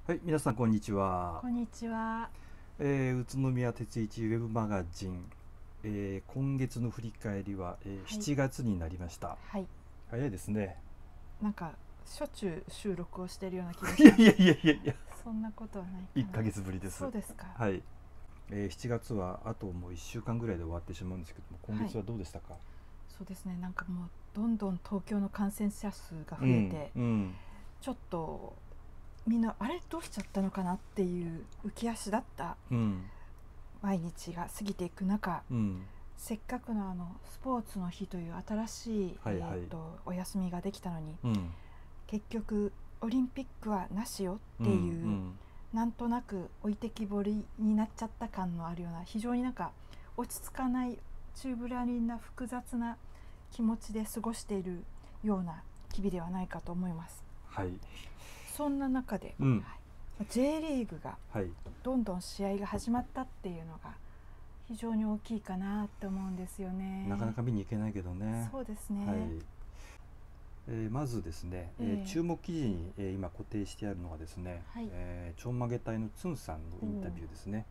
はい、皆さんこんにちは。 こんにちは。 宇都宮鉄一ウェブマガジン、今月の振り返りは、 はい。 7月になりました。 はい。 早いですね。 なんかしょっちゅう収録をしているような気がいやします。 いやいやいやいや、 そんなことはないか 1 な。 ヶ月ぶりです。 そうですか。 はい、7月はあともう1週間ぐらいで終わってしまうんですけども、今はい。 月はどうでしたか？ そうですね。なんかもうどんどん東京の感染者数がう増えて、 ん、 ちょっとみんなあれどうしちゃったのかなっていう浮き足だったうん、 毎日が過ぎていく中、 うん、 せっかくのスポーツの日という新しい、 はいはい、 お休みができたのに、 うん、 結局オリンピックはなしようん、 っていう、 うん、 なんとなく置いてきぼりになっちゃった感のあるような、非常になんか落ち着かない宙ぶらりんな複雑な気持ちで過ごしているような日々ではないかと思います。 はい、 そんな中で、 うん、 はい、J リーグがはい、 どんどん試合が始まったっていうのが非常に大きいかなって思うんですよね。 なかなか見に行けないけどね。 そうですね。 はい。まずですね、注目記事に、今固定してあるのがですね、 はい。 ちょんまげ隊のツンさんのインタビューですね。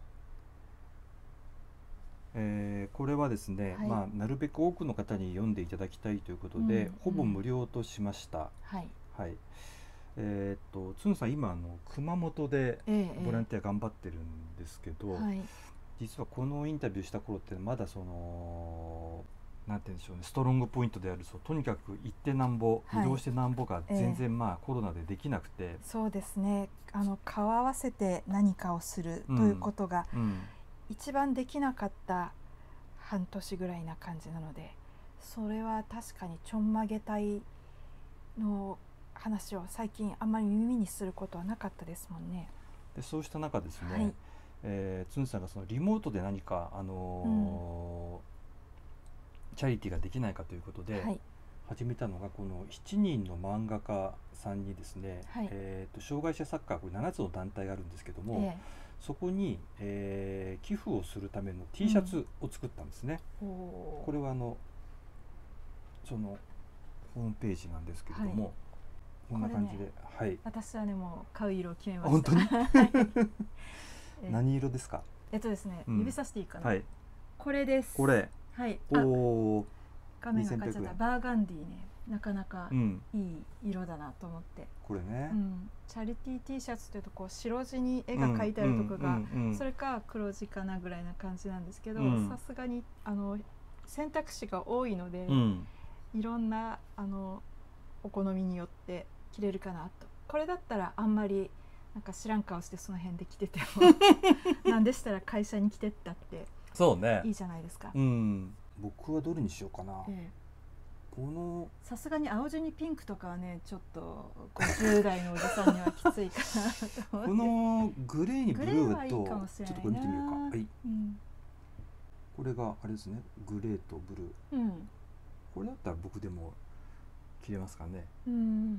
これはですね、 はい。 なるべく多くの方に読んでいただきたいということで、ほぼ無料としました。 はい。 はい。ツンさん今熊本でボランティア頑張ってるんですけど、 はい。 実はこのインタビューした頃ってまだなんて言うんでしょうね、ストロングポイントであるとにかく行ってなんぼ、 はい、 移動してなんぼが全然コロナでできなくて、 そうですね。顔合わせて何かをするといううんことがうん、 一番できなかった半年ぐらいな感じなので、それは確かにちょんまげ隊の話を最近あんまり耳にすることはなかったですもんね。 でそうした中ですね、 はい。 つんさんがそのリモートで何か、 うん。 チャリティーができないかということではい。 始めたのが、この7人の漫画家さんにですね、 はい。 障害者サッカー、これ7つの団体があるんですけども、 えそこに、寄付をするためのう T シャん。 ツを作ったんですね。 おお。 これはそのホームページなんですけれはい。 ども、こんこれね、 な感じで、はい。 私はねもう買う色を決めました。 本当にはい。え何色ですか？ ですね、 うん、 指さしていいかな。 はい、 これです。 これ、 はい。 おお、 画面が変わっちゃ 2100 った。 円。 バーガンディね、なかなかうん、 いい色だなと思って、 これね、 チャリティー T シャツというとこう白地に絵うん、 が描いてあるとかが、 うん、 それか黒地かなぐらいな感じなんですけど、 うん、 さすがに選択肢が多いので、 うん、 いろんなお好みによって着れるかなと。これだったらあんまりなんか知らん顔してその辺で着ててもなんでしたら会社に着てったってそうね。 いいじゃないですか。 うん。僕はどれにしようかな。 ええ、 この、 さすがに青地にピンクとかはね、ちょっと50代のおじさんにはきついかなとこ思って。 のグレーにブルグレーはいいーと、 かもしれないちょっとこれ見てみようか。 な。 はい。これがあれですね。グレーとブルー。 うん、 これだったら僕でも着れますかね。 うん、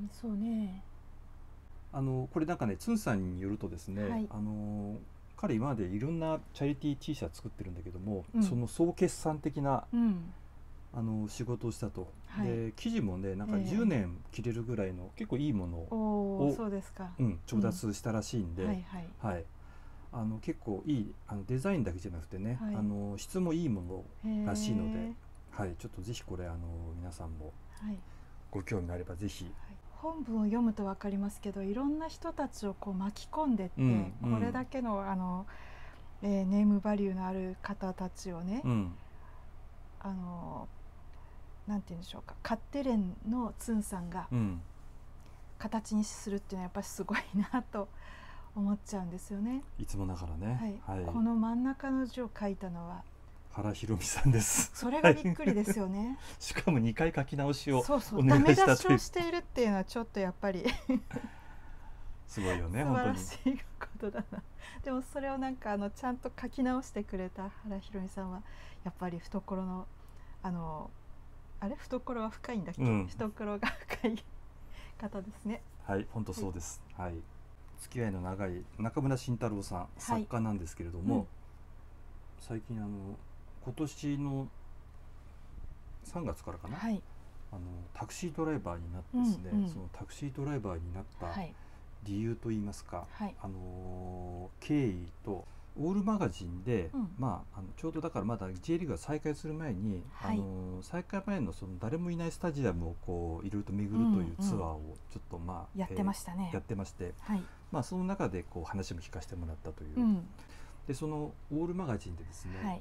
そうね。 これなんかね、ツンさんによるとですね、 はい。 彼今までいろんなチャリティー T シャツ作ってるんだけども、 うん、 その総決算的なうん、 仕事をしたと。 はい。 で生地もね、なんか10年着れるぐらいの結構いいものおお、 を、 そうですか。 調達したらしいんで、 はいはい。 はい、結構いいデザインだけじゃなくてね、 はい。 質もいいものへらしいので、 え。 はい、ちょっとぜひこれ皆さんもはい。 ご興味があればぜひ。 本文を読むと分かりますけど、いろんな人たちをこう巻き込んでって、 うんうこれんだけのネームバリューのある方たちをね、 うんあのなんて言うんでしょうか、カッテレンのツンさんがうん形にするっていうのはやっぱりすごいなと思っちゃうんですよね。 いつもながらね、 はい。 はい、 この真ん中の字を書いたのは、 原ひろみさんです。 それはい、 がびっくりですよね。 しかも2回書き直しをそうそう、 お願ダメ出いしたという、 しをしているっていうのはちょっとやっぱりすごいよね素本当に。 晴らしいことだな。でもそれをなんかちゃんと書き直してくれた原ひろみさんはやっぱり懐のあのあれ懐は深いんだっけ、 うん、 懐が深い方ですね。 はい、本当はい。 そうです。はい、付き合いの長い中村慎太郎さん、 はい。 作家なんですけれどうん。 も、最近今年の3月からかな、 はい。 タクシードライバーになってうですね、 んうん。 そのタクシードライバーになったはい。 理由といいますか、 はい経緯とオールマガジンで、 うんちょうどだからまだ J リーグが再開する前に、 はい、 再開前のその誰もいないスタジアムをこういろいろと巡るというツアーをちょっとやってましたね。 やってまして、 はいその中でこう話も聞かせてもらったという、でそのオールマガジンでですね、 はい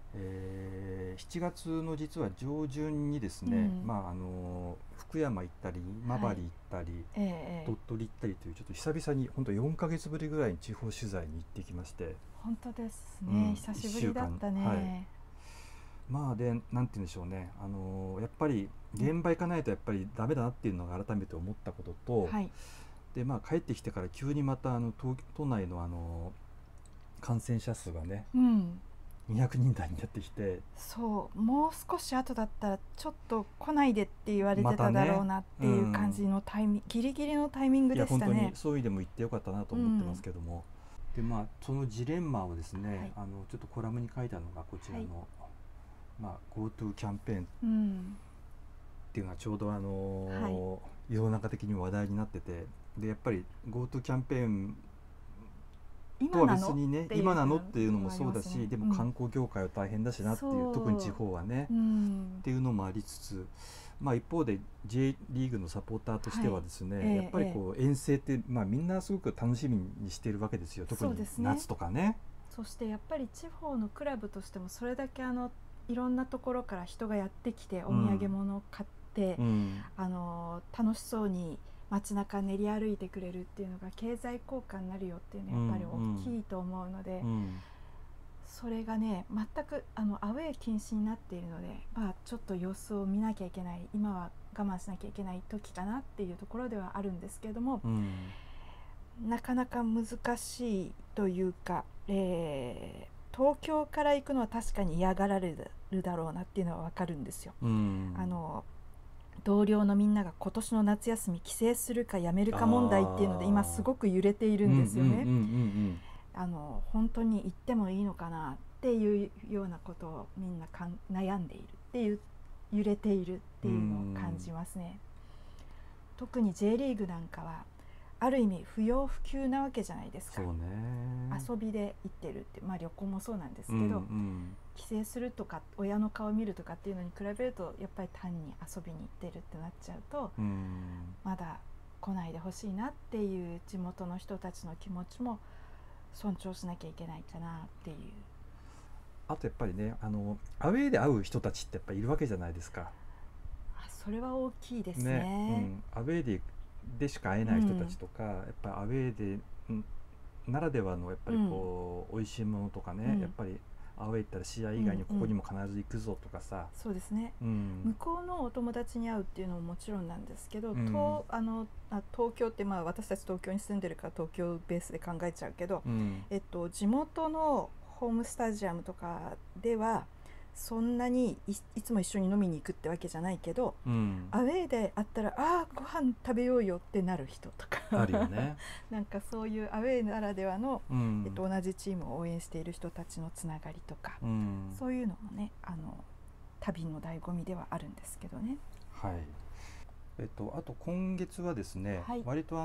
7月の実は上旬にですね、福山行ったり今治行ったり、鳥取行ったりというちょっと久々に本当4ヶ月ぶりぐらいに地方取材に行ってきまして、 本当ですね、久しぶりだったね。 でなんて言うんでしょうね、やっぱり現場行かないとやっぱりダメだなっていうのが改めて思ったことと、で帰ってきてから急にまた都内の感染者数がね、200人台になってきて、 そうもう少し後だったらちょっと来ないでって言われてただろうなっていう感じのギリギリのタイミングでしたね。 いや本当にそういう意味でも言ってよかったなと思ってますけども、でそのジレンマをですね、ちょっとコラムに書いたのがこちらの、GoTo キャンペーンっていうのはちょうど世の中的にも話題になってて、でやっぱり GoTo キャンペーンとは別にね、今なのっていうのもそうだし、でも観光業界は大変だしなっていう、特に地方はね、っていうのもありつつ、一方で J リーグのサポーターとしてはですね、やっぱりこう遠征ってみんなすごく楽しみにしているわけですよ、特に夏とかね。 そしてやっぱり地方のクラブとしてもそれだけいろんなところから人がやってきてお土産物を買って、楽しそうに街中練り歩いてくれるっていうのが経済効果になるよっていうのはやっぱり大きいと思うので、それがね全くアウェー禁止になっているので、ちょっと様子を見なきゃいけない、今は我慢しなきゃいけない時かなっていうところではあるんですけれども、なかなか難しいというか、東京から行くのは確かに嫌がられるだろうなっていうのは分かるんですよ。同僚のみんなが今年の夏休み帰省するかやめるか問題っていうので今すごく揺れているんですよね。本当に行ってもいいのかなっていうようなことをみんな悩んでいるっていう、揺れているっていうのを感じますね。特に J リーグなんかはある意味不要不急なわけじゃないですか。 そうね、 遊びで行ってるって、旅行もそうなんですけど、帰省するとか親の顔を見るとかっていうのに比べるとやっぱり単に遊びに行ってるってなっちゃうと、まだ来ないでほしいなっていう地元の人たちの気持ちも尊重しなきゃいけないかなっていう。 あとやっぱりね、アウェーで会う人たちってやっぱりいるわけじゃないですか。 それは大きいですね。 アウェーでしか会えない人たちとか、やっぱりアウェーで、ならではのやっぱりこう、美味しいものとかね、やっぱりアウェー行ったら試合以外にここにも必ず行くぞとかさ、 そうですね、向こうのお友達に会うっていうのももちろんなんですけど、東京って私たち東京に住んでるから東京ベースで考えちゃうけど、地元のホームスタジアムとかではそんなに いつも一緒に飲みに行くってわけじゃないけど、アウェーで会ったらご飯食べようよってなる人とかあるよねなんかそういうアウェーならではの、同じチームを応援している人たちのつながりとか、そういうのもね旅の醍醐味ではあるんですけどね。 はい。あと今月はですね、割と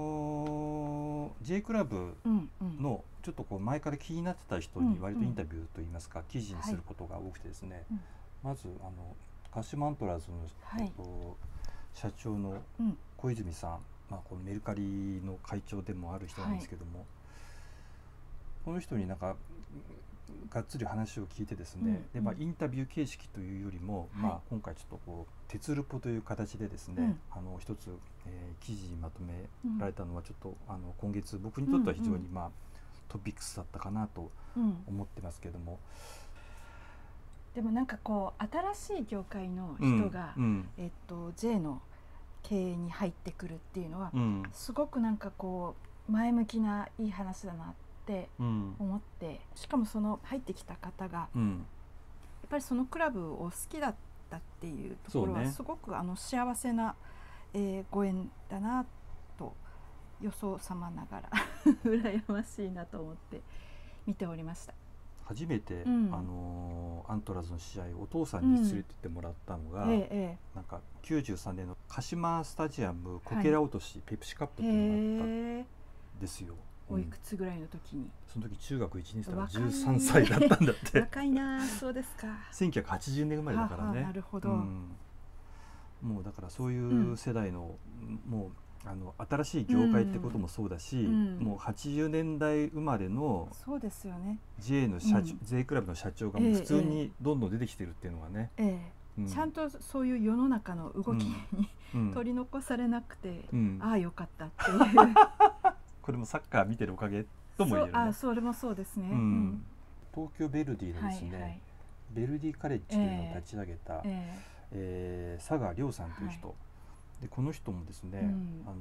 J クラブのちょっとこう前から気になってた人に割とインタビューといいますか、記事にすることが多くてですね、まず鹿島アントラーズの、社長の小泉さん、このメルカリの会長でもある人なんですけども、この人になんかがっつり話を聞いてですね、でインタビュー形式というよりも、今回ちょっとこう鉄ルポという形でですね、一つ、記事にまとめられたのはちょっと今月僕にとっては非常にトピックスだったかなと思ってますけども、 でもなんかこう新しい業界の人が、J の経営に入ってくるっていうのは、すごくなんかこう前向きないい話だなって思って、しかもその入ってきた方が、やっぱりそのクラブを好きだったっていうところはすごく幸せな、ご縁だなと予想さまながら羨ましいなと思って見ておりました。 初めて、 うん、 アントラーズの試合をお父さんに連れてってもらったのが、なんか93年の鹿島スタジアムこけら落とし、ペプシカップっていうのがあったんですよ。 おいくつぐらいの時に？ その時中学1年生だから13歳だったんだって若いな。そうですか。 1980年生まれだからね。 なるほど、 もうだからそういう世代の、もう新しい業界ってこともそうだし、もう80年代生まれのそうですよね、 J のJ クラブの社長がもう普通にどんどん出てきてるっていうのがね、 ちゃんとそういう世の中の動きに、取り残されなくて、ああよかったっていうこれもサッカー見てるおかげとも言えるね。 それもそうですね、 東京ヴェルディのですね、ヴェルディカレッジというのを立ち上げた、佐賀亮さんという人、でこの人もですね、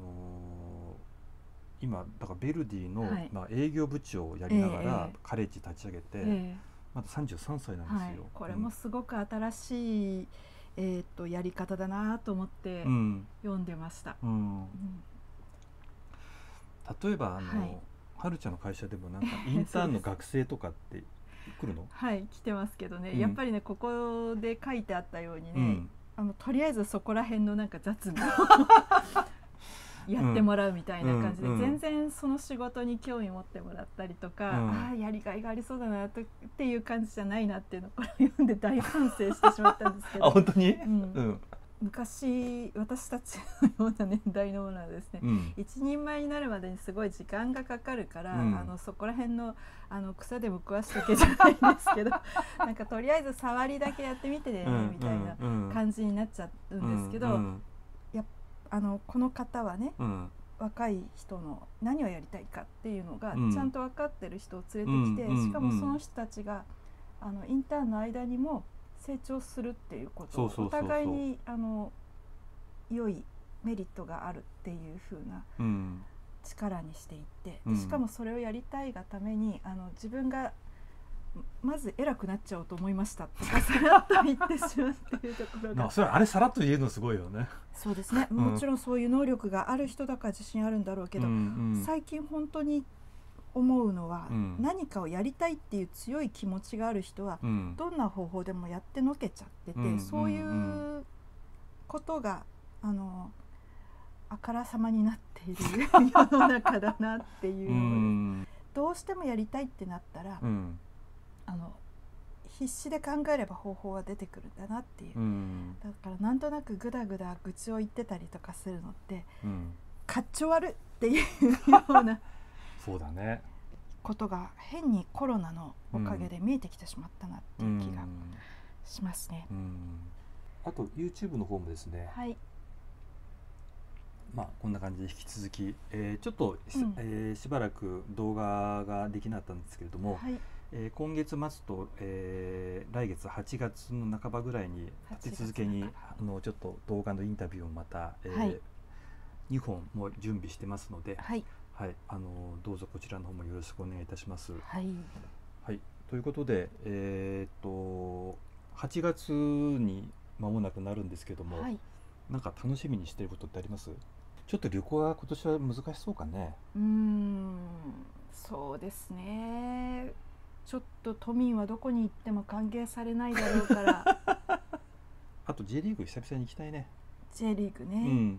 今だからヴェルディの、営業部長をやりながらカレッジ立ち上げて、まだ33歳なんですよ。 これもすごく新しい、やり方だなと思って読んでました。 例えばはるちゃんの会社でもなんかインターンの学生とかって来るの？ はい来てますけどね、やっぱりねここで書いてあったようにね、とりあえずそこら辺のなんか雑務やってもらうみたいな感じで、全然その仕事に興味持ってもらったりとか、ああやりがいがありそうだなっていう感じじゃないなっていうのをこれを読んで大反省してしまったんですけど。 あ、本当に？ 昔私たちのような年代のものはですね、一人前になるまでにすごい時間がかかるから、そこら辺の草でも食わすだけじゃないんですけどなんかとりあえず触りだけやってみてね、みたいな感じになっちゃうんですけど、この方はね、若い人の何をやりたいかっていうのがちゃんと分かってる人を連れてきて、しかもその人たちがインターンの間にも成長するっていうことをお互いに良いメリットがあるっていう風な力にしていって、しかもそれをやりたいがために自分がまず偉くなっちゃおうと思いましたとかさらっと言ってしまうっていうところがそれあれさらっと言えるのすごいよね。 そうですね、もちろんそういう能力がある人だから自信あるんだろうけど、最近本当に思うのは、何かをやりたいっていう強い気持ちがある人は、どんな方法でもやってのけちゃってて、そういうことがあからさまになっている世の中だなっていうのを、どうしてもやりたいってなったら、必死で考えれば方法は出てくるんだなっていう、だからなんとなくぐだぐだ愚痴を言ってたりとかするのって、かっちょ悪っていうようなそうだね、 ことが変にコロナのおかげで見えてきてしまったなっていう気がしますね。 あと YouTube の方もですね、こんな感じで引き続き、ちょっとしばらく動画ができなかったんですけれども、今月末と、来月8月の半ばぐらいに立て続けにちょっと動画のインタビューをまた、2本も準備してますので、どうぞこちらの方もよろしくお願いいたします。ということで、8月に間もなくなるんですけども、なんか楽しみにしていることってあります？ちょっと旅行は今年は難しそうかね。 そうですね。ちょっと都民はどこに行っても歓迎されないだろうからあと J リーグ久々に行きたいね。 J リーグね、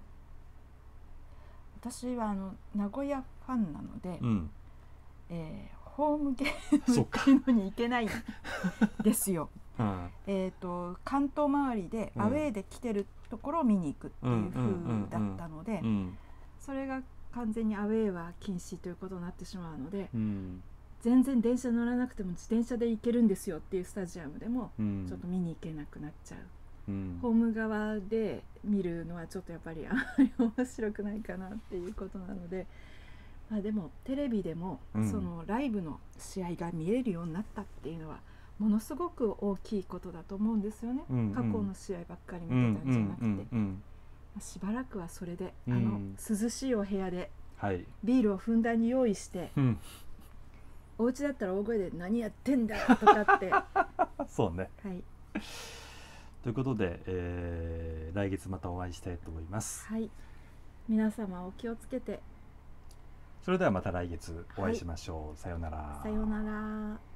私は名古屋ファンなので、ホームゲームっていうのに行けないんですよ。関東周りでアウェーで来てるところを見に行くっていう風だったので、それが完全にアウェーは禁止ということになってしまうので、全然電車乗らなくても自転車で行けるんですよっていうスタジアムでもちょっと見に行けなくなっちゃう、ホーム側で見るのはちょっとやっぱりあまり面白くないかなっていうことなので、でもテレビでもそのライブの試合が見れるようになったっていうのはものすごく大きいことだと思うんですよね。過去の試合ばっかり見てたんじゃなくて、しばらくはそれで涼しいお部屋でビールをふんだんに用意して、お家だったら大声で何やってんだとかってそうね、ということで、来月またお会いしたいと思います。 皆様お気をつけて。 それではまた来月お会いしましょう。さようなら。 さようなら。